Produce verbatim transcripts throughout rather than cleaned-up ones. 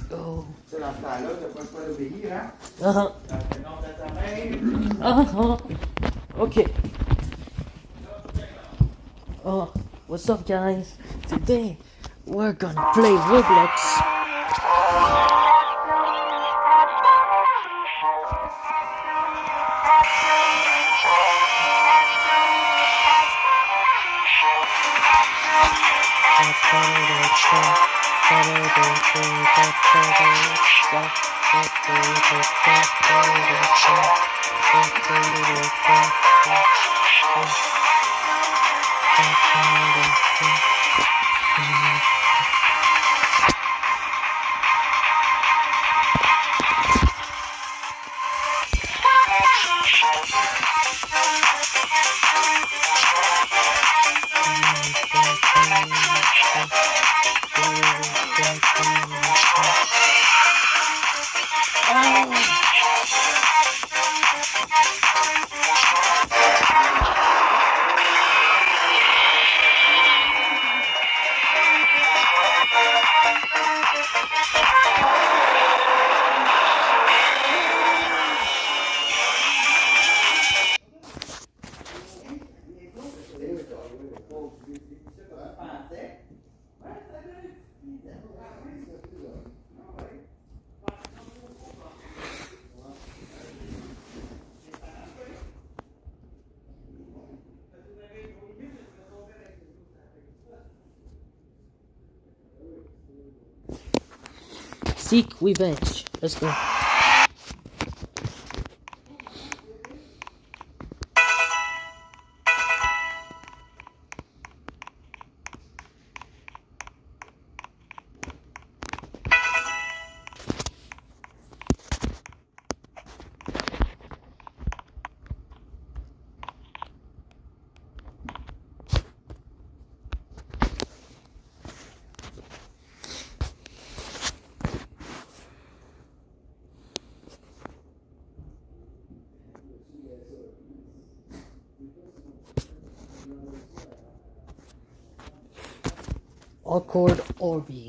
Oh. Ça, dans ce temps-là, t'as pas le choix d'obéir, hein? Uh-huh. Dans le nom de ta mère. Uh-huh. Okay. Oh, what's up, guys? Today, we're gonna play Roblox. Seek revenge. Let's go. Awkward Orby.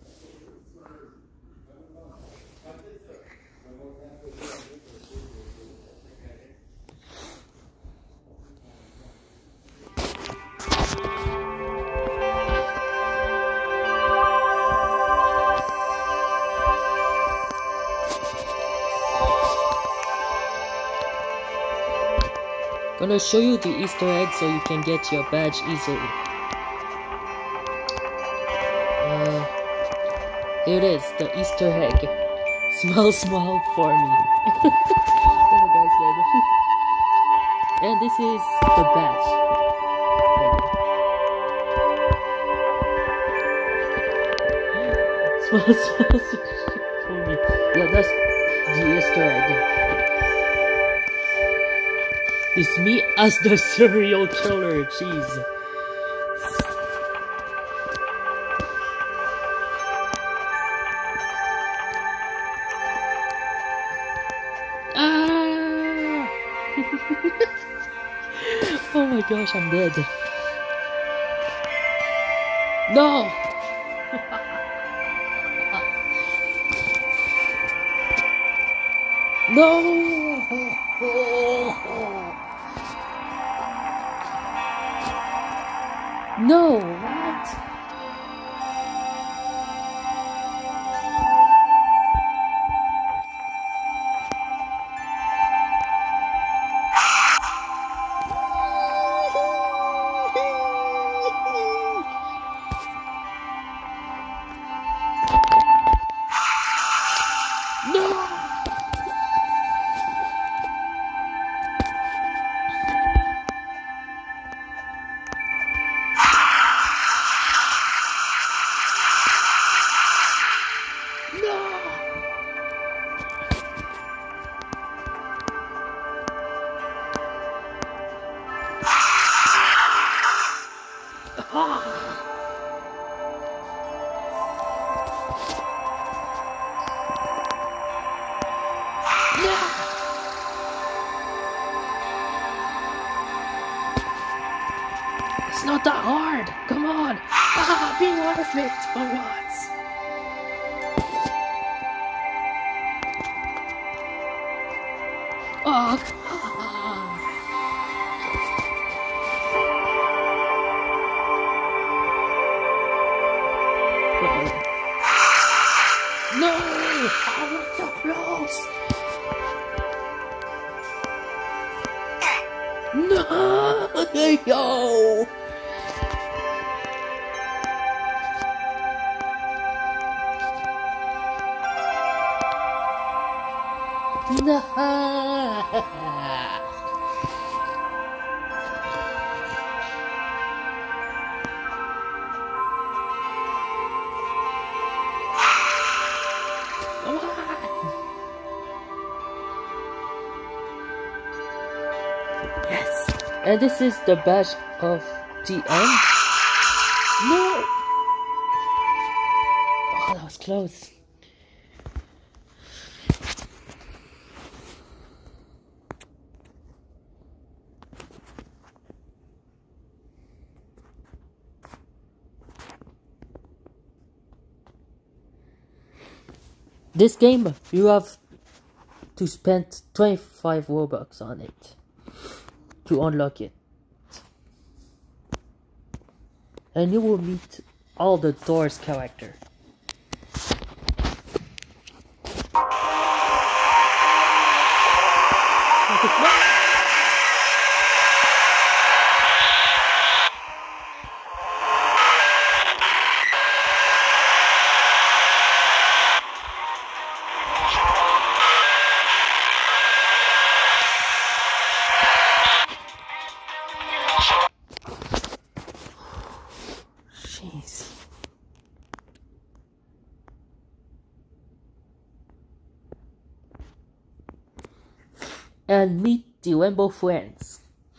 Gonna show you the Easter egg so you can get your badge easily. Uh, here it is, the Easter egg. Smile, smile for me. And this is the badge. Smile, smile for me. Yeah, that's the Easter egg. It's me as the serial killer, jeez. Ah! Oh my gosh, I'm dead. No! No! No, what? No! It's not that hard. Come on. Ah, be worth it for once. Oh, no! I was so close! No! Yo! No! Come on! Yes! And this is the badge of the end? No! Oh, that was close. This game, you have to spend twenty-five Robux on it to unlock it. And you will meet all the Doors character. Jeez. And meet the Rainbow Friends.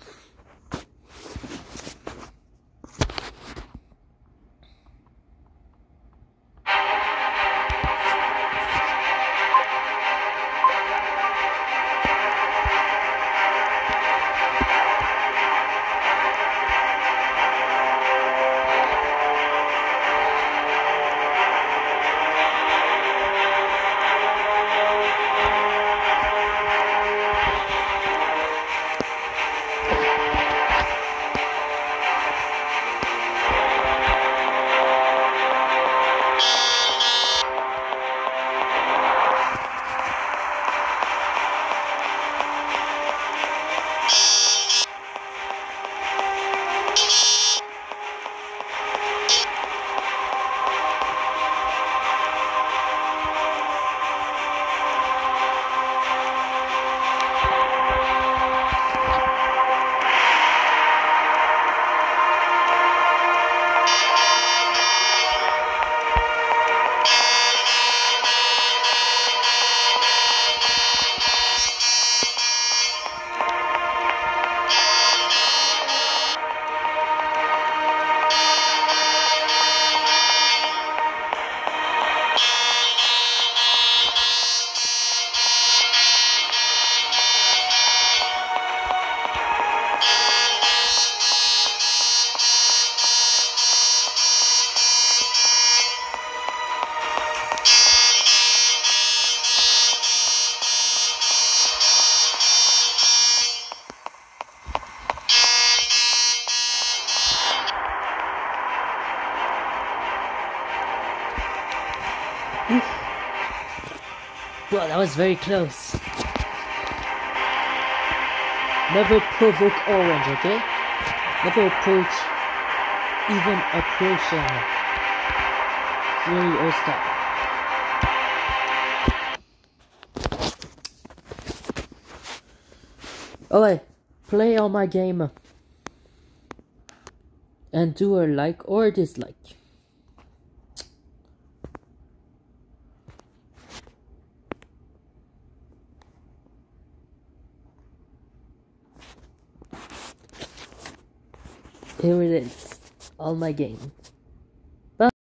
Well, that was very close. Never provoke orange, okay? Never approach, even approaching. Very old stop. Alright, play on my game. And do a like or dislike. Here it is, all my game.